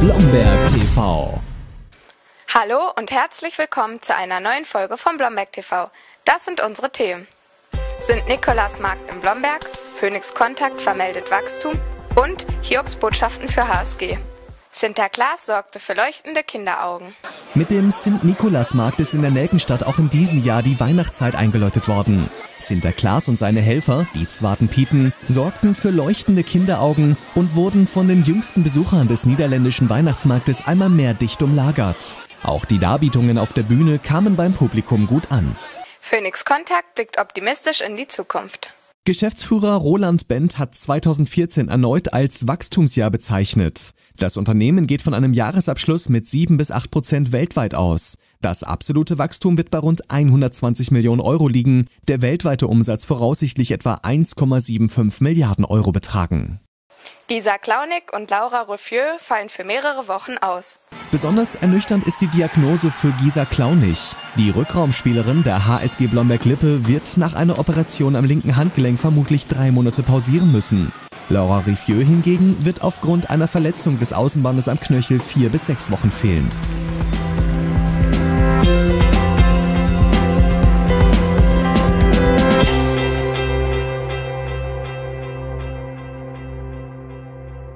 Blomberg TV. Hallo und herzlich willkommen zu einer neuen Folge von Blomberg TV. Das sind unsere Themen. Sind Nikolausmarkt in Blomberg, Phoenix Kontakt vermeldet Wachstum und Hiobs Botschaften für HSG. Sinterklaas sorgte für leuchtende Kinderaugen. Mit dem Sint-Nikolaus-Markt ist in der Nelkenstadt auch in diesem Jahr die Weihnachtszeit eingeläutet worden. Sinterklaas und seine Helfer, die Zwartenpieten, sorgten für leuchtende Kinderaugen und wurden von den jüngsten Besuchern des niederländischen Weihnachtsmarktes einmal mehr dicht umlagert. Auch die Darbietungen auf der Bühne kamen beim Publikum gut an. Phoenix Kontakt blickt optimistisch in die Zukunft. Geschäftsführer Roland Bent hat 2014 erneut als Wachstumsjahr bezeichnet. Das Unternehmen geht von einem Jahresabschluss mit 7-8% weltweit aus. Das absolute Wachstum wird bei rund 120 Millionen Euro liegen, der weltweite Umsatz voraussichtlich etwa 1,75 Milliarden Euro betragen. Isa Klaunig und Laura Ruffieux fallen für mehrere Wochen aus. Besonders ernüchternd ist die Diagnose für Gisa Klaunig. Die Rückraumspielerin der HSG Blomberg-Lippe wird nach einer Operation am linken Handgelenk vermutlich 3 Monate pausieren müssen. Laura Ruffieux hingegen wird aufgrund einer Verletzung des Außenbandes am Knöchel 4 bis 6 Wochen fehlen.